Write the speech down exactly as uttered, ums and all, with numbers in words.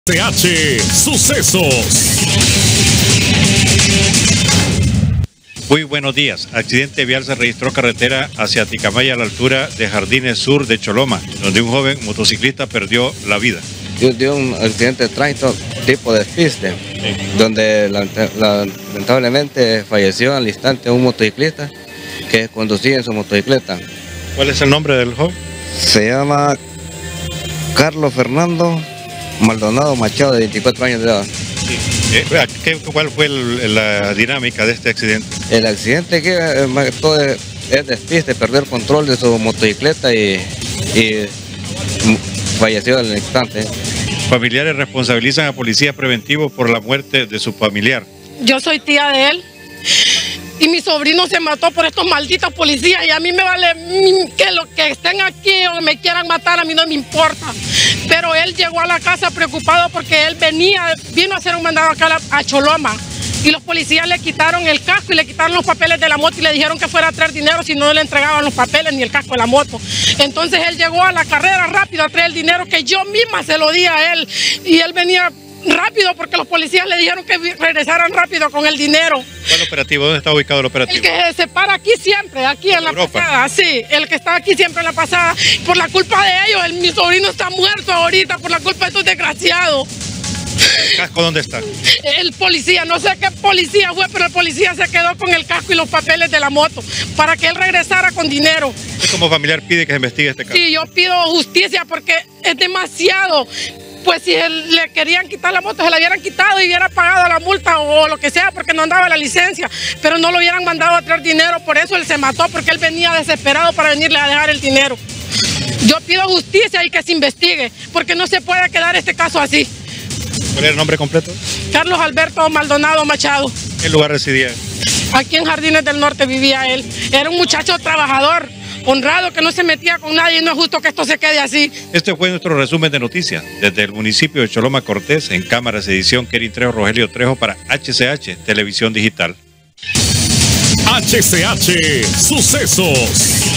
C H Sucesos. Muy buenos días. Accidente vial se registró carretera hacia Ticamaya a la altura de Jardines Sur de Choloma, donde un joven motociclista perdió la vida. Dio un accidente de tránsito tipo despiste, sí. donde la, la, lamentablemente falleció al instante un motociclista que conducía en su motocicleta. ¿Cuál es el nombre del joven? Se llama Carlos Fernando Maldonado Machado, de veinticuatro años de edad. Sí. Eh, ¿qué, ¿Cuál fue el, la dinámica de este accidente? El accidente que eh, todo es, es despiste, perdió el control de su motocicleta y, y falleció al instante. Familiares responsabilizan a policía preventivo por la muerte de su familiar. Yo soy tía de él y mi sobrino se mató por estos malditos policías y a mí me vale que lo que estén aquí o me quieran matar, a mí no me importa. Pero él llegó a la casa preocupado porque él venía, vino a hacer un mandado acá a Choloma y los policías le quitaron el casco y le quitaron los papeles de la moto y le dijeron que fuera a traer dinero si no le entregaban los papeles ni el casco de la moto. Entonces él llegó a la carrera rápido a traer el dinero que yo misma se lo di a él y él venía rápido porque los policías le dijeron que regresaran rápido con el dinero. ¿Cuál operativo? ¿Dónde está ubicado el operativo? El que se para aquí siempre, aquí en la pasada, sí, el que está aquí siempre en la pasada. Por la culpa de ellos, el, mi sobrino está muerto ahorita por la culpa de estos desgraciados. ¿El casco dónde está? El policía, no sé qué policía fue, pero el policía se quedó con el casco y los papeles de la moto para que él regresara con dinero. ¿Usted como familiar pide que se investigue este caso? Sí, yo pido justicia porque es demasiado. Pues si él, le querían quitar la moto, se la hubieran quitado y hubiera pagado la multa o lo que sea porque no andaba la licencia, pero no lo hubieran mandado a traer dinero, por eso él se mató, porque él venía desesperado para venirle a dejar el dinero. Yo pido justicia y que se investigue, porque no se puede quedar este caso así. ¿Cuál es el nombre completo? Carlos Alberto Maldonado Machado. ¿En qué lugar residía? Aquí en Jardines del Norte vivía él. Era un muchacho trabajador, honrado, que no se metía con nadie y no es justo que esto se quede así. Este fue nuestro resumen de noticias desde el municipio de Choloma Cortés, en cámaras de edición Kerin Trejo, Rogelio Trejo para H C H Televisión Digital. H C H Sucesos.